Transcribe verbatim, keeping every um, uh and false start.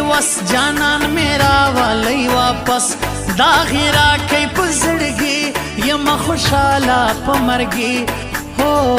वस जानان मेरा वाली वापस दागिरा कई पुजड़गी यम खुशाला पमरगी हो